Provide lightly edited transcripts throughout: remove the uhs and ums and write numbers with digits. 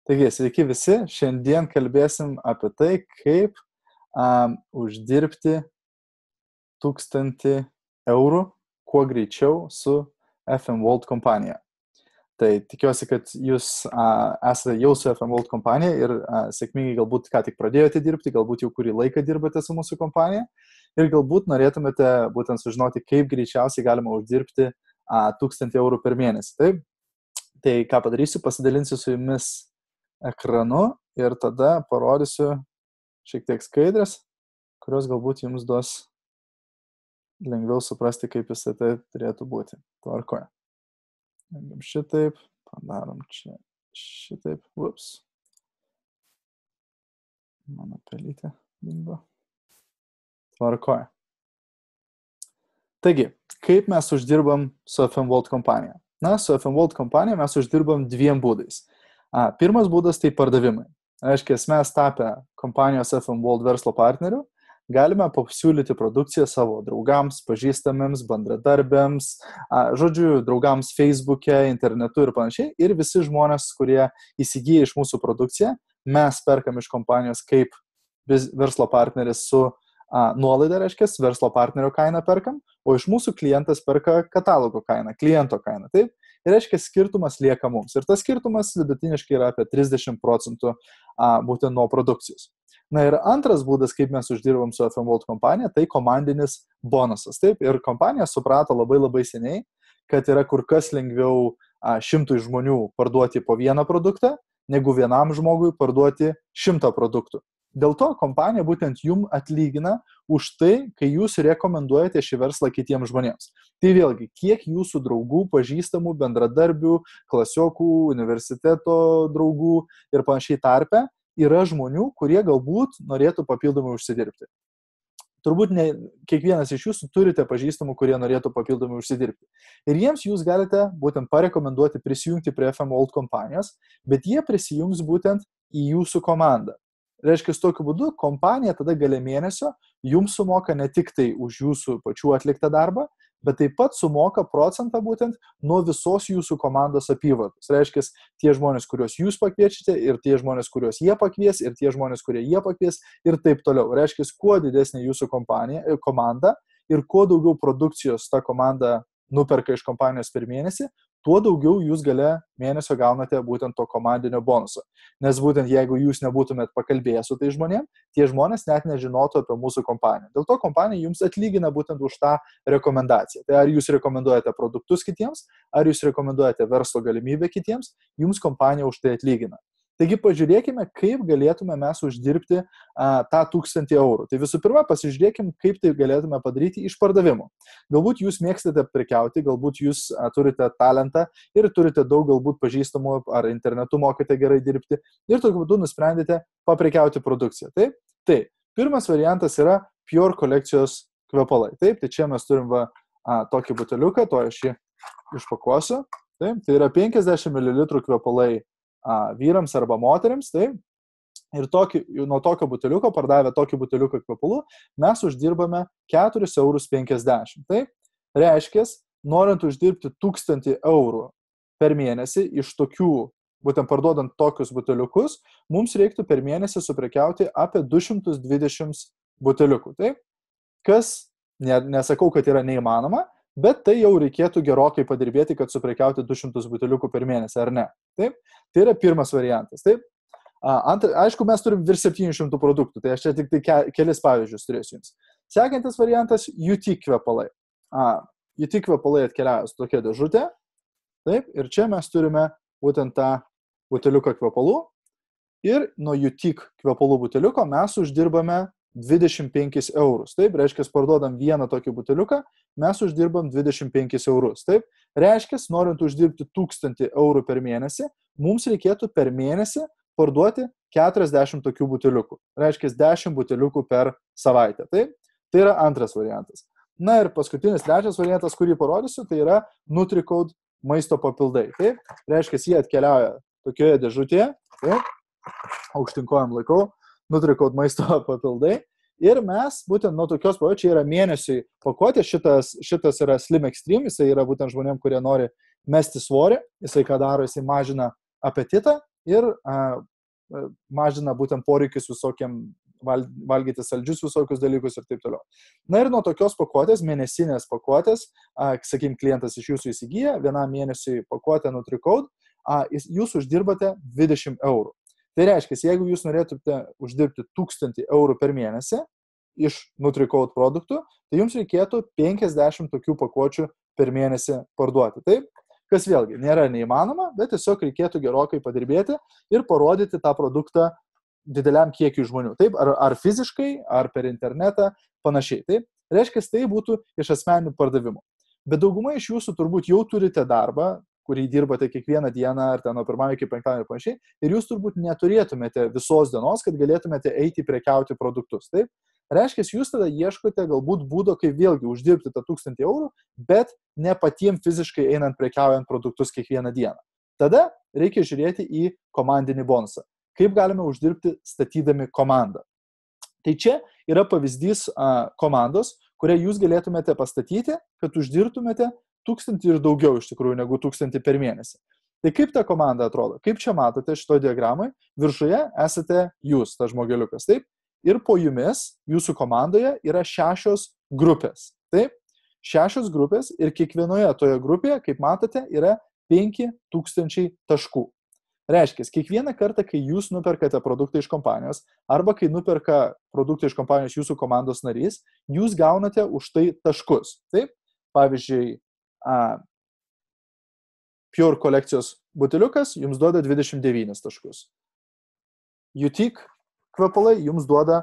Taigi, sveiki visi. Šiandien kalbėsim apie tai, kaip uždirbti 1000 eurų kuo greičiau su FM World kompanija. Tai tikiuosi, kad jūs esate jau su FM World kompanija ir sėkmingai galbūt ką tik pradėjote dirbti, galbūt jau kurį laiką dirbate su mūsų kompanija ir galbūt norėtumėte būtent sužinoti, kaip greičiausiai galima uždirbti 1000 eurų per mėnesį. Taip? Tai ką padarysiu, pasidalinsiu su jumis ekranu ir tada parodysiu šiek tiek skaidrės, kurios galbūt jums duos lengviau suprasti, kaip visą tai turėtų būti. Tvarkoje. Šitaip, padarom čia šitaip, ups. Mano pelytė dingo. Tvarkoje. Taigi, kaip mes uždirbam su FM World kompanija? Na, su FM World kompanija mes uždirbam dviem būdais. Pirmas būdas tai pardavimai. Reiškia, mes tapę kompanijos FM World verslo partnerių, galime pasiūlyti produkciją savo draugams, pažįstamiems, bendradarbiams, žodžiu, draugams Facebook'e, internetu ir panašiai. Ir visi žmonės, kurie įsigyja iš mūsų produkciją, mes perkam iš kompanijos kaip verslo partneris su nuolaida, reiškia, verslo partnerio kainą perkam, o iš mūsų klientas perka katalogo kainą, kliento kainą. Taip? Ir reiškia, skirtumas lieka mums. Ir tas skirtumas vidutiniškai yra apie 30% būtent nuo produkcijos. Na ir antras būdas, kaip mes uždirbam su FM World kompanija, tai komandinis bonusas. Taip, ir kompanija suprato labai seniai, kad yra kur kas lengviau 100 žmonių parduoti po vieną produktą, negu vienam žmogui parduoti 100 produktų. Dėl to kompanija būtent jum atlygina už tai, kai jūs rekomenduojate šį verslą kitiems žmonėms. Tai vėlgi, kiek jūsų draugų, pažįstamų, bendradarbių, klasiokų, universiteto draugų ir panašiai tarpe yra žmonių, kurie galbūt norėtų papildomai užsidirbti. Turbūt ne kiekvienas iš jūsų turite pažįstamų, kurie norėtų papildomai užsidirbti. Ir jiems jūs galite būtent parekomenduoti prisijungti prie FM World kompanijos, bet jie prisijungs būtent į jūsų komandą. Reiškia, tokiu būdu kompanija tada gale mėnesio jums sumoka ne tik tai už jūsų pačių atliktą darbą, bet taip pat sumoka procentą būtent nuo visos jūsų komandos apyvartos. Reiškia, tie žmonės, kuriuos jūs pakviečiate, ir tie žmonės, kuriuos jie pakvies, ir tie žmonės, kurie jie pakvies, ir taip toliau. Reiškia, kuo didesnė jūsų komanda ir kuo daugiau produkcijos ta komanda nuperka iš kompanijos per mėnesį, tuo daugiau jūs gale mėnesio gaunate būtent to komandinio bonuso. Nes būtent jeigu jūs nebūtumėt pakalbėję su tai žmonėm, tie žmonės net nežinotų apie mūsų kompaniją. Dėl to kompanija jums atlygina būtent už tą rekomendaciją. Tai ar jūs rekomenduojate produktus kitiems, ar jūs rekomenduojate verslo galimybę kitiems, jums kompanija už tai atlygina. Taigi pažiūrėkime, kaip galėtume mes uždirbti tą 1000 eurų. Tai visų pirma, pasižiūrėkime, kaip tai galėtume padaryti iš pardavimų. Galbūt jūs mėgstate prekiauti, galbūt jūs turite talentą ir turite daug galbūt pažįstamų ar internetu mokate gerai dirbti ir tokiu būdu nusprendėte paprekiauti produkciją. Taip? Tai pirmas variantas yra Pure kolekcijos kvepalai. Taip, tai čia mes turim tokį buteliuką, to aš jį išpakuosiu. Taip, tai yra 50 ml kvepalai vyrams arba moteriams, taip, ir nuo tokio buteliuko, pardavę tokį buteliuką kvepalų, mes uždirbame 4,50 eurų. Taip, reiškia, norint uždirbti 1000 eurų per mėnesį iš tokių, būtent parduodant tokius buteliukus, mums reiktų per mėnesį suprekiauti apie 220 buteliukų. Taip, kas, nesakau, kad yra neįmanoma, bet tai jau reikėtų gerokai padirbėti, kad suprekiauti 200 buteliukų per mėnesį, ar ne? Taip? Tai yra pirmas variantas. Taip? Aišku, mes turim virš 700 produktų, tai aš čia tik tai kelis pavyzdžius turėsiu jums. Sekantis variantas – UT kvepalai. UT kvepalai atkeliauja su tokia dėžutė. Taip? Ir čia mes turime būtent tą buteliuką kvepalų. Ir nuo UT kvepalų buteliuko mes uždirbame 25 eurus. Taip, reiškia, parduodam vieną tokį buteliuką, mes uždirbam 25 eurus. Taip, reiškia, norint uždirbti 1000 eurų per mėnesį, mums reikėtų per mėnesį parduoti 40 tokių buteliukų. Reiškia, 10 buteliukų per savaitę. Taip, tai yra antras variantas. Na ir paskutinis, trečias variantas, kurį parodysiu, tai yra NutriCode maisto papildai. Taip, reiškia, jie atkeliauja tokioje dėžutėje. Taip, aukštinkojam laikau. NutriCode maisto papildai. Ir mes būtent nuo tokios čia yra mėnesiui pakuotė, šitas yra Slim Extreme, jisai yra būtent žmonėm, kurie nori mesti svorį, jisai ką daro, jisai mažina apetitą ir mažina būtent poreikius visokiam valgyti saldžius visokius dalykus ir taip toliau. Na ir nuo tokios pakuotės, mėnesinės pakuotės, sakykim, klientas iš jūsų įsigyja, vienam mėnesiui pakuotę NutriCode, jūs uždirbate 20 eurų. Tai reiškia, jeigu jūs norėtumėte uždirbti 1000 eurų per mėnesį iš NutriCode produktų, tai jums reikėtų 50 tokių pakuočių per mėnesį parduoti. Taip? Kas vėlgi nėra neįmanoma, bet tiesiog reikėtų gerokai padirbėti ir parodyti tą produktą dideliam kiekiui žmonių. Taip, ar fiziškai, ar per internetą, panašiai. Taip, reiškia, tai būtų iš asmeninių pardavimų. Bet dauguma iš jūsų turbūt jau turite darbą, kurį dirbate kiekvieną dieną, ar ten nuo 1 iki 5 ir panašiai, ir jūs turbūt neturėtumėte visos dienos, kad galėtumėte eiti prekiauti produktus. Taip, reiškia, jūs tada ieškote galbūt būdo, kaip vėlgi uždirbti tą 1000 eurų, bet ne patiems fiziškai einant prekiaujant produktus kiekvieną dieną. Tada reikia žiūrėti į komandinį bonusą. Kaip galime uždirbti statydami komandą. Tai čia yra pavyzdys komandos, kurią jūs galėtumėte pastatyti, kad uždirbtumėte 1000 ir daugiau iš tikrųjų negu 1000 per mėnesį. Tai kaip ta komanda atrodo? Kaip čia matote šito diagramai? Viršuje esate jūs, tas žmogeliukas, taip? Ir po jumis, jūsų komandoje yra 6 grupės, taip? 6 grupės ir kiekvienoje toje grupėje, kaip matote, yra 5000 taškų. Reiškia, kiekvieną kartą, kai jūs nuperkate produktą iš kompanijos arba kai nuperka produktą iš kompanijos jūsų komandos narys, jūs gaunate už tai taškus. Taip? Pavyzdžiui, Pure kolekcijos buteliukas jums duoda 29 taškus. Jutik kvepalai jums duoda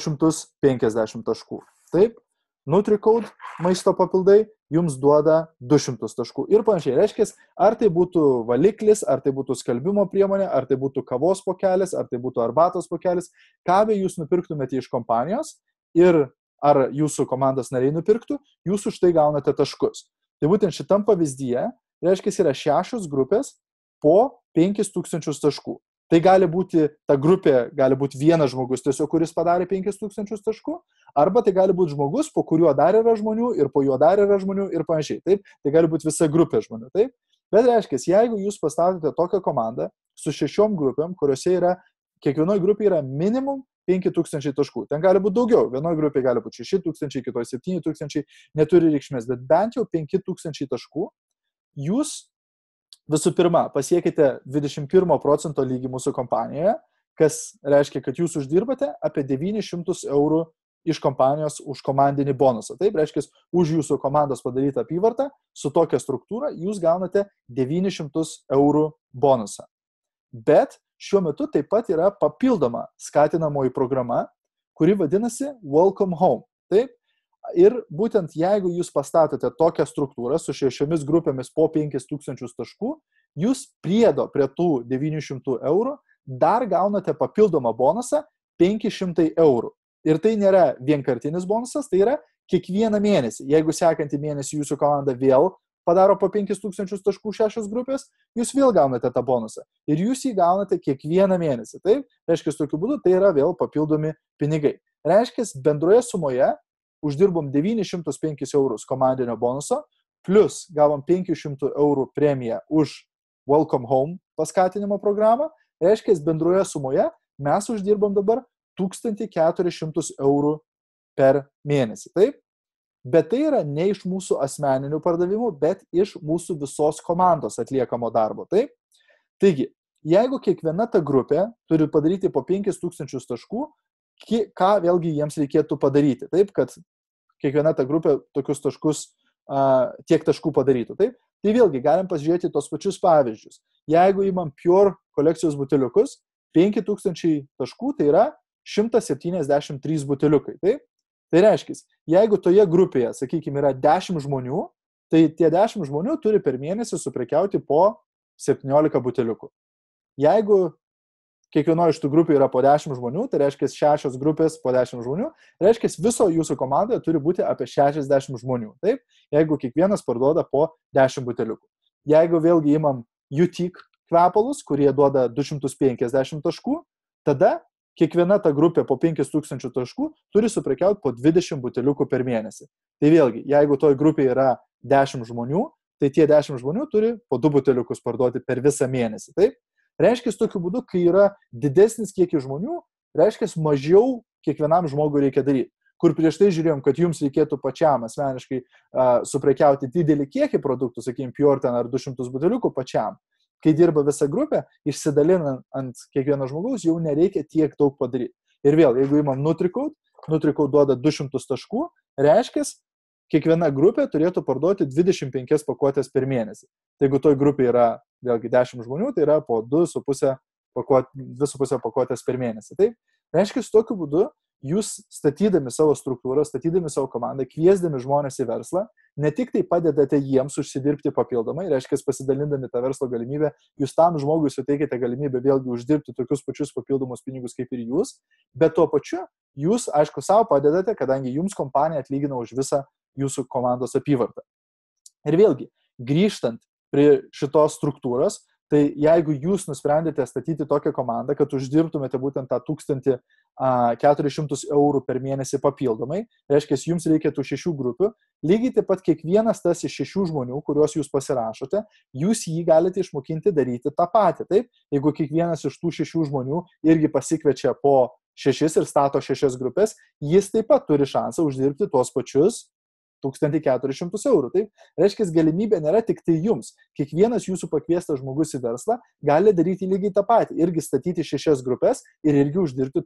250 taškų. Taip? NutriCode maisto papildai jums duoda 200 taškų ir panašiai. Reiškia, ar tai būtų valiklis, ar tai būtų skalbimo priemonė, ar tai būtų kavos pokelis, ar tai būtų arbatos pokelis, ką be jūs nupirktumėte iš kompanijos ir ar jūsų komandos nariai nupirktų, jūs už tai gaunate taškus. Tai būtent šitam pavyzdyje, reiškia, yra 6 grupės po 5000 taškų. Tai gali būti, ta grupė gali būti vienas žmogus tiesiog, kuris padarė 5000 taškų, arba tai gali būti žmogus, po kuriuo dar yra žmonių ir po juo dar yra žmonių ir panašiai. Taip? Tai gali būti visa grupė žmonių. Taip? Bet reiškia, jeigu jūs pastatote tokią komandą su 6 grupėm, kuriuose yra, kiekvienoje grupėje yra minimum 5000 taškų. Ten gali būti daugiau. Vienoje grupėje gali būti 6000, kitoje 7000, neturi reikšmės, bet bent jau 5000 taškų jūs visų pirma, pasiekite 21% lygį mūsų kompanijoje, kas reiškia, kad jūs uždirbate apie 900 eurų iš kompanijos už komandinį bonusą. Taip, reiškia, už jūsų komandos padarytą apyvartą su tokia struktūra jūs gaunate 900 eurų bonusą. Bet šiuo metu taip pat yra papildoma skatinamoji programa, kuri vadinasi Welcome Home. Taip? Ir būtent jeigu jūs pastatote tokią struktūrą su 6 grupėmis po 5000 taškų, jūs priedo prie tų 900 eurų dar gaunate papildomą bonusą 500 eurų. Ir tai nėra vienkartinis bonusas, tai yra kiekvieną mėnesį. Jeigu sekantį mėnesį jūsų komanda vėl padaro po 5000 taškų 6 grupės, jūs vėl gaunate tą bonusą. Ir jūs jį gaunate kiekvieną mėnesį. Taip? Reiškia, tokiu būdu tai yra vėl papildomi pinigai. Reiškia, bendroje sumoje uždirbom 905 eurus komandinio bonuso, plus gavom 500 eurų premiją už Welcome Home paskatinimo programą. Reiškia, bendroje sumoje mes uždirbom dabar 1400 eurų per mėnesį. Taip? Bet tai yra ne iš mūsų asmeninių pardavimų, bet iš mūsų visos komandos atliekamo darbo. Taip? Taigi, jeigu kiekviena ta grupė turi padaryti po 5000 taškų, ką vėlgi jiems reikėtų padaryti, taip, kad kiekviena ta grupė tokius taškus, tiek taškų padarytų. Taip? Tai vėlgi galim pasižiūrėti tos pačius pavyzdžius. Jeigu imam Pure kolekcijos buteliukus, 5000 taškų tai yra 173 buteliukai. Taip? Tai reiškia, jeigu toje grupėje, sakykime, yra 10 žmonių, tai tie 10 žmonių turi per mėnesį suprekiauti po 17 buteliukų. Jeigu kiekvienoje iš tų grupių yra po 10 žmonių, tai reiškia 6 grupės po 10 žmonių, reiškia viso jūsų komandoje turi būti apie 60 žmonių. Taip? Jeigu kiekvienas parduoda po 10 buteliukų. Jeigu vėlgi imam Jutik kvepalus, kurie duoda 250 taškų, tada kiekviena ta grupė po 5000 taškų turi suprekiauti po 20 buteliukų per mėnesį. Tai vėlgi, jeigu toj grupėje yra 10 žmonių, tai tie 10 žmonių turi po 2 buteliukus parduoti per visą mėnesį. Taip? Reiškia, tokiu būdu, kai yra didesnis kiekis žmonių, reiškia, mažiau kiekvienam žmogui reikia daryti. Kur prieš tai žiūrėjom, kad jums reikėtų pačiam asmeniškai suprekiauti didelį kiekį produktų, sakykime, Pure ten ar 200 buteliukų pačiam. Kai dirba visa grupė, išsidalinant ant kiekvieno žmogaus, jau nereikia tiek daug padaryti. Ir vėl, jeigu įmam Nutricode duoda 200 taškų, reiškia, kiekviena grupė turėtų parduoti 25 pakuotės per mėnesį. Tai jeigu toj grupė yra vėlgi 10 žmonių, tai yra po 2,5 pakuotės per mėnesį. Taip? Reiškia, tokiu būdu jūs statydami savo struktūrą, statydami savo komandą, kviesdami žmonės į verslą, ne tik tai padedate jiems užsidirbti papildomai, reiškia, pasidalindami tą verslo galimybę, jūs tam žmogui suteikite galimybę vėlgi uždirbti tokius pačius papildomus pinigus kaip ir jūs, bet tuo pačiu jūs, aišku, savo padedate, kadangi jums kompanija atlygina už visą jūsų komandos apyvartą. Ir vėlgi, grįžtant prie šitos struktūros, tai jeigu jūs nusprendėte statyti tokią komandą, kad uždirbtumėte būtent tą 1400 eurų per mėnesį papildomai, reiškia, jums reikėtų 6 grupių, lygiai taip pat kiekvienas tas iš 6 žmonių, kuriuos jūs pasirašote, jūs jį galite išmokinti daryti tą patį. Taip? Jeigu kiekvienas iš tų 6 žmonių irgi pasikviečia po 6 ir stato 6 grupės, jis taip pat turi šansą uždirbti tuos pačius 1400 eurų. Taip? Reiškia, galimybė nėra tik tai jums. Kiekvienas jūsų pakviestas žmogus į verslą gali daryti lygiai tą patį. Irgi statyti 6 grupės ir irgi uždirbti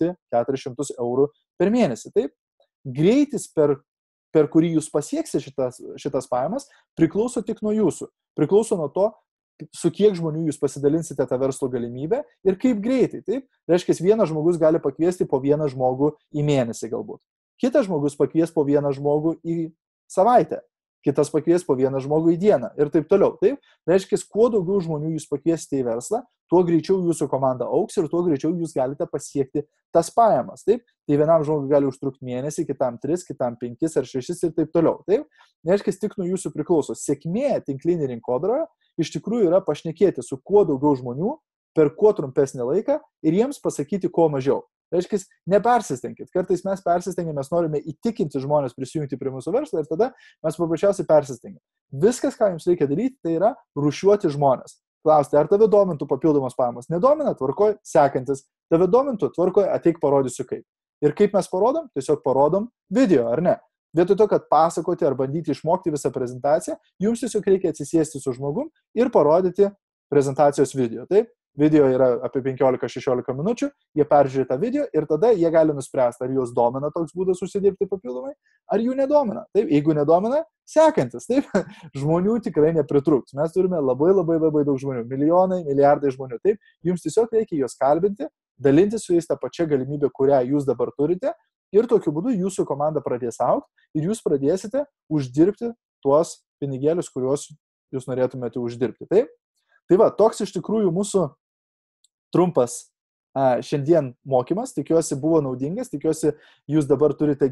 1400 eurų per mėnesį. Taip? Greitis, per kurį jūs pasieksite šitas pajamas, priklauso tik nuo jūsų. Priklauso nuo to, su kiek žmonių jūs pasidalinsite tą verslo galimybę ir kaip greitai. Taip? Reiškia, vienas žmogus gali pakviesti po vieną žmogų į mėnesį galbūt. Kitas žmogus pakvies po vieną žmogų į savaitę, kitas pakvies po vieną žmogų į dieną ir taip toliau. Taip? Reiškia, kuo daugiau žmonių jūs pakviesite į verslą, tuo greičiau jūsų komanda augs ir tuo greičiau jūs galite pasiekti tas pajamas. Taip? Tai vienam žmogui gali užtrukti mėnesį, kitam 3, kitam 5 ar 6 ir taip toliau. Taip? Reiškia, tik nuo jūsų priklauso. Sėkmė tinklinė rinkodaroje iš tikrųjų yra pašnekėti su kuo daugiau žmonių per kuo trumpesnį laiką ir jiems pasakyti kuo mažiau. Reiškia, nepersistenkit. Kartais mes persistengėme, mes norime įtikinti žmonės prisijungti prie mūsų verslo ir tada mes paprasčiausiai persistengėme. Viskas, ką jums reikia daryti, tai yra rūšiuoti žmonės. Klausti, ar tave domintų papildomos pajamos? Nedomina, tvarkoj, sekantis. Tave domintų, tvarkoj, ateik parodysiu kaip. Ir kaip mes parodom? Tiesiog parodom video, ar ne? Vietoj to, kad pasakoti ar bandyti išmokti visą prezentaciją, jums tiesiog reikia atsisėsti su žmogum ir parodyti prezentacijos video. Taip? Video yra apie 15-16 minučių, jie peržiūrė tą video ir tada jie gali nuspręsti, ar juos domina toks būdas užsidirbti papildomai, ar jų nedomina. Taip, jeigu nedomina, sekantis. Taip, žmonių tikrai nepritrūks. Mes turime labai daug žmonių, milijonai, milijardai žmonių. Taip, jums tiesiog reikia juos kalbinti, dalinti su jais tą pačią galimybę, kurią jūs dabar turite ir tokiu būdu jūsų komanda pradės augti ir jūs pradėsite uždirbti tuos pinigėlius, kuriuos jūs norėtumėte uždirbti. Taip? Tai va, toks iš tikrųjų mūsų trumpas šiandien mokymas, tikiuosi buvo naudingas, tikiuosi jūs dabar turite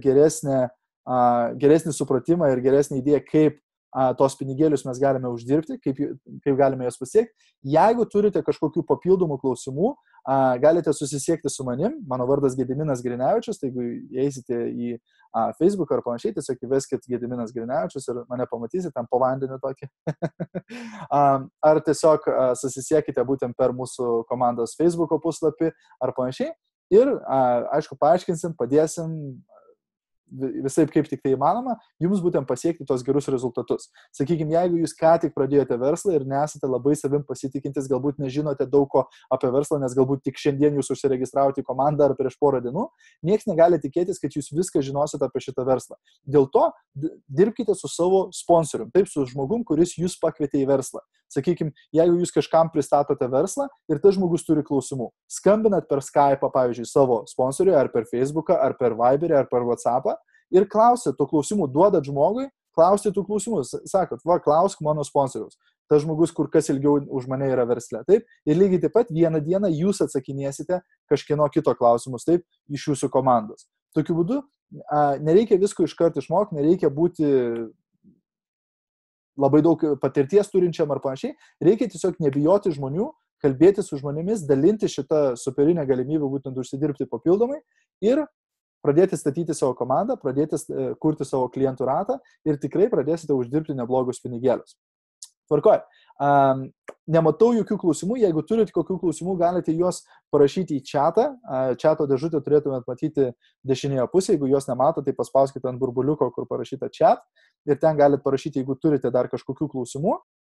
geresnį supratimą ir geresnį idėją, kaip tos pinigėlius mes galime uždirbti, kaip galime juos pasiekti. Jeigu turite kažkokių papildomų klausimų, galite susisiekti su manim, mano vardas Gediminas Grinevičius, tai jeigu eisite į Facebook ar panašiai, tiesiog įveskit Gediminas Grinevičius ir mane pamatysite tam po vandeniu tokį. Ar tiesiog susisiekite būtent per mūsų komandos Facebooko puslapį ar panašiai. Ir, aišku, paaiškinsim, padėsim visaip kaip tik tai įmanoma, jums būtent pasiekti tos gerus rezultatus. Sakykime, jeigu jūs ką tik pradėjote verslą ir nesate labai savim pasitikintis, galbūt nežinote daug ko apie verslą, nes galbūt tik šiandien jūs užsiregistravote į komandą ar prieš porą dienų, nieks negali tikėtis, kad jūs viską žinosite apie šitą verslą. Dėl to dirbkite su savo sponsorium, taip, su žmogum, kuris jūs pakvietė į verslą. Sakykime, jeigu jūs kažkam pristatote verslą ir tas žmogus turi klausimų, skambinat per Skype, pavyzdžiui, savo sponsoriui, ar per Facebooką, ar per Viberį, ar per WhatsAppą ir klausėt tų klausimų, duodat žmogui, klausėt tų klausimų, sakot, va, klausk mano sponsoriaus. Tas žmogus kur kas ilgiau už mane yra versle, taip? Ir lygiai taip pat vieną dieną jūs atsakinėsite kažkieno kito klausimus, taip, iš jūsų komandos. Tokiu būdu nereikia visko iškart išmokti, nereikia būti labai daug patirties turinčiam ar panašiai, reikia tiesiog nebijoti žmonių, kalbėti su žmonėmis, dalinti šitą superinę galimybę būtent užsidirbti papildomai ir pradėti statyti savo komandą, pradėti kurti savo klientų ratą ir tikrai pradėsite uždirbti neblogus pinigėlius. Tvarkoj. Nematau jokių klausimų, jeigu turite kokių klausimų, galite juos parašyti į chatą. Chato dėžutę turėtumėt matyti dešinėje pusėje, jeigu juos nemato, tai paspauskite ant burbuliuko, kur parašyta chat ir ten galite parašyti, jeigu turite dar kažkokių klausimų.